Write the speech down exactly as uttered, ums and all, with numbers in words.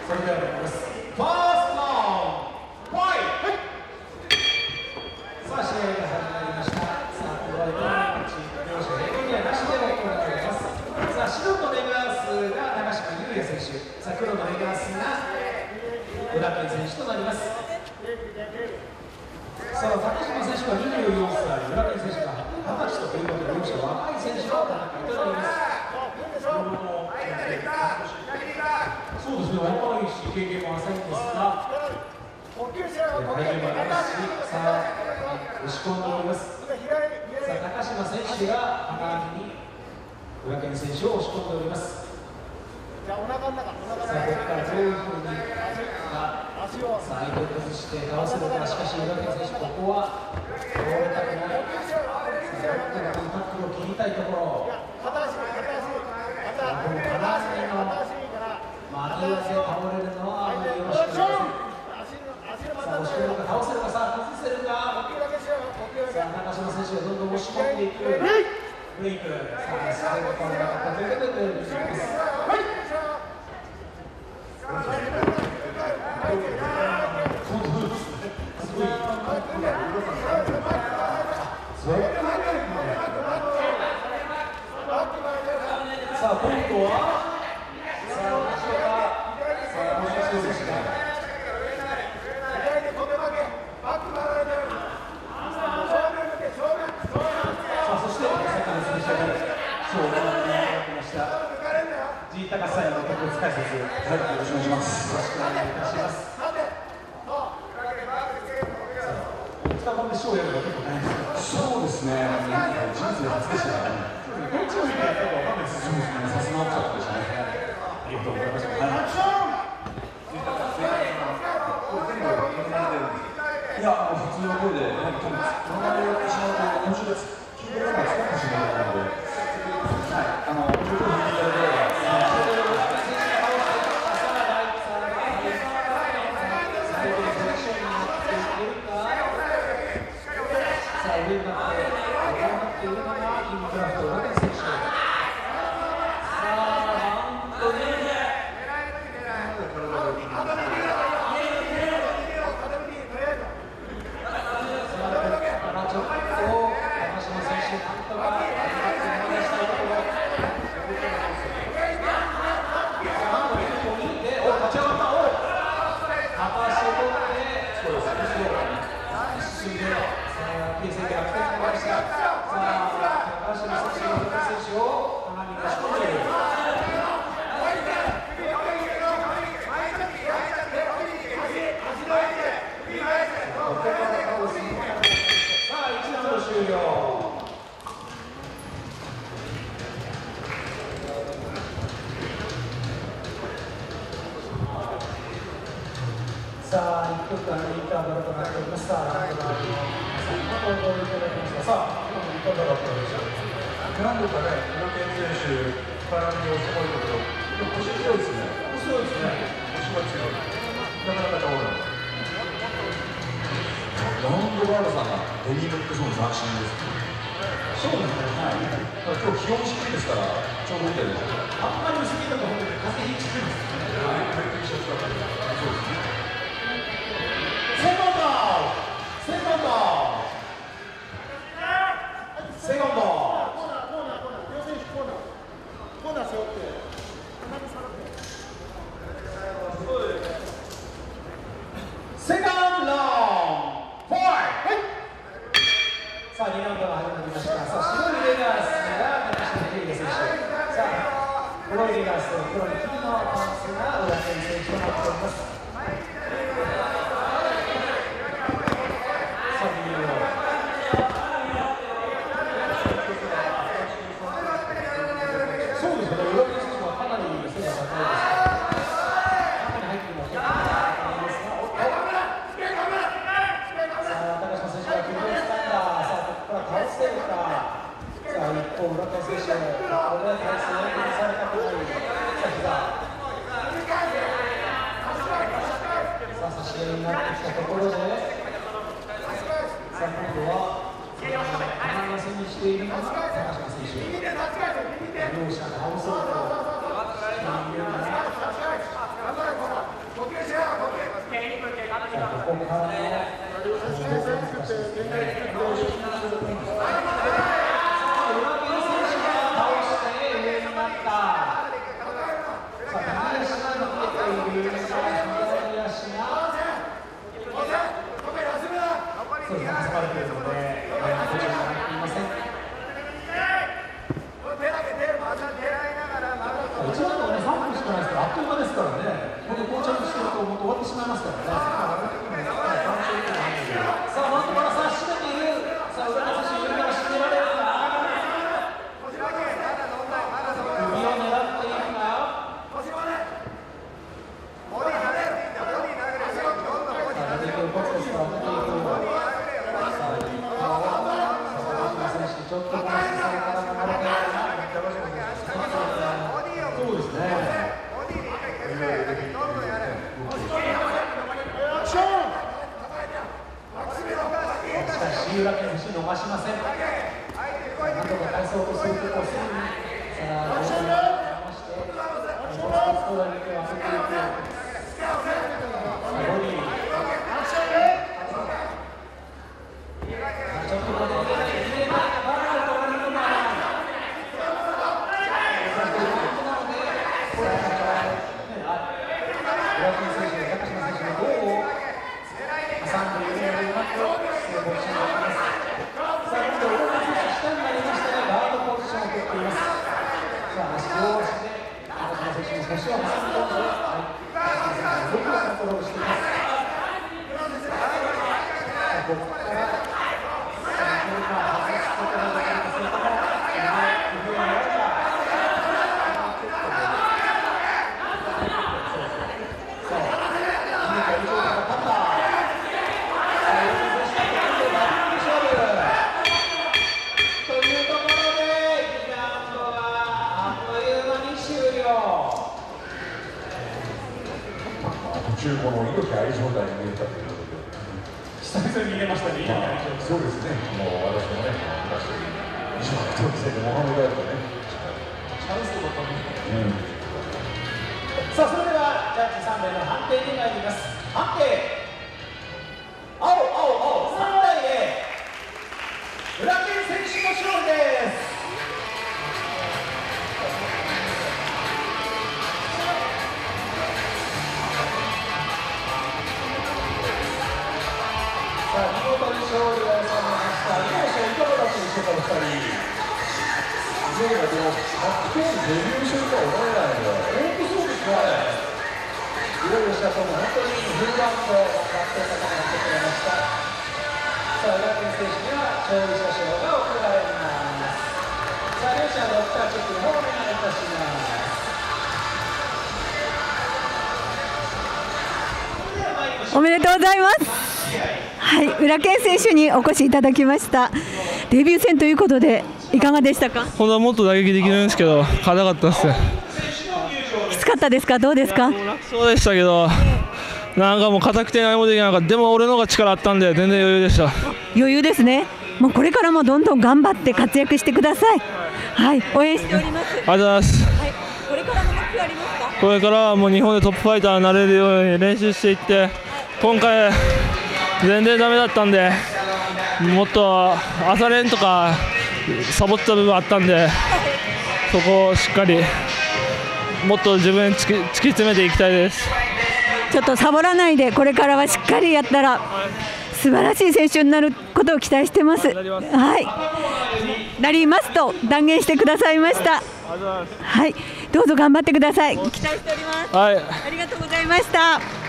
それでは参ります。ファーストラウンドファイト。さあ試合が始まりました。さあここでマッチ両者平均やなしで行われます。さあ白のレガースが長嶋優也選手、さあ黒のレガースが浦健選手となります。さあ高島選手はにじゅうよんさい、浦健選手がはたちということで両者若い選手の戦いとなります。そうですね、若いし経験も浅いんですが、体重もありますし、さあ押し込んでおります。さあ高島選手が高木に浦健選手を押し込んでおります。さあここからどういうふうにさあ相手を崩して倒せるか。しかし浦健選手ここは倒れたくない。さあタックルを切りたいところ。この金足のまあ右足で倒れるのはあまりよろしくありません。さあ押し込むか倒せるか、さあ崩せるか。さあ高島選手がどんどん押し込んでいく。ブレイク。さあ最後からなかったということでブレイクです。さあ今度はさあ同じかさあもう一度ですね。さあそして先ほどスペシャルショーを行ってましたG高さんの特別解説、はい、よろしくお願いします。よろしくお願いいたします。お二本でショーやるのは結構大変ですか？そうですね、人生初でしたね。どっちを見てやったかわかんないです。そうですね、さすが大きかったですね。ありがとうございました。いや、普通の声で、なんか多分、このままやってしまうと、面白いです。聞いてるのが使ってしまうので、はい、あの、ちょっと聞いていただければ。さあ、上になって、上になっているのが、キングクラフト、浦健選手。さあ、マウントに。ちょっと高島選手、なんとか頑張ってもらいしたいところ。なんと結構いいで、お立ち上がった、お片足を取って、そうです、一瞬で、さあ、形勢が逆転になりました。さあ、高島選手が浦健選手をかなり押し込んでいる。ここから倒すのか。さあ、いちラウンド終了。さあ、いっきょくかんのインターバルとなっております。さあ、ラウンドの皆さんにご登場いただきました。さあ、今のいかがだったでしょうか。 何度かね、浦健選手、絡みをすごいけど、腰強いですね。 面白いですね。 腰が強い。なかなか倒れない。ラウンドガードさんがデニムってそう斬新です。 そうですね。はい。 今日気温低いですから、ちょうどいいんじゃないでしょうか。 あんまり薄着だと本当に風邪ひきにくいですね。 はい、T シャツだったり。そうですね。 セコンドセコンドセコンドコーナーコーナーコーナー両選手コーナーコーナー背負ってセカンドラウンドファイト。さあにラウンドが始まりました。さあ白いレガースが高島優也選手、さあ黒いレガースと黒い黄のパンツが浦健選手となっております。そうですね、浦健選手はかなり背が高いですから、中に入っても結構高いですが、さあ高島選手は首をつかんだ。さあここから倒せるか。さあ一方浦健選手、これで体勢を崩されたくない。さあ膝、さあ差し合いになってきたところで、さあ今度は鼻寄せにしているのが高島選手。両者倒そうとしているような。 ここからの三浦健選手逃しません。なんとか返そうとするところをすぐにさあボールを回してもう一つストライクを当てていく。ボディちょっとここで入れないバールとなるのが浦健選手、高島選手の胴を挟んでいるのでうまく成功します。足を挟み込んで、僕がコントロールしています。ここから、外すことができるんですけれども、工夫になられた。そう、にか以上から立った。というところで、リラウンドはあっという間に終了。 途中この猪木愛状態に見えたということで、 久々に見れましたね。 まあ、そうですね。もう私もね、昔一緒に格闘技戦でモハメド・アリとね、 チャンスだったね。 うん。 さあそれではジャッジさん名の判定に参ります。判定。青青青さんたいゼロ。浦健選手の勝利です。さあ見事に勝利を収めました。両者いかがだったでしょうか、お二人。 そうだけど、格闘技デビュー戦とは思えないので、 本当そうですね。いろいろしたとも本当にフルバウンドをやっていた方が来てくれました。さあ浦健選手には勝利者賞が贈られます。さあ両者ドクターチェックの方をお願いいたします。 おめでとうございます。はい、浦健選手にお越しいただきました。デビュー戦ということでいかがでしたか。 本当はもっと打撃できるんですけど硬かったです。 きつかったですか。どうですか。 楽そうでしたけど、なんかもう硬くて何もできなかった。でも俺の方が力あったんで全然余裕でした。 余裕ですね。もうこれからもどんどん頑張って活躍してください。はい、応援しております。 ありがとうございます。 はい、これからの目標ありますか。 これからはもう日本でトップファイターになれるように練習していって、今回全然ダメだったんで、もっと朝練とかサボった部分あったんで、そこをしっかりもっと自分に突き、突き詰めていきたいです。 ちょっとサボらないでこれからはしっかりやったら素晴らしい選手になることを期待してます。はい、なりますと断言してくださいました。はい、どうぞ頑張ってください。期待しております。 はい、 ありがとうございました。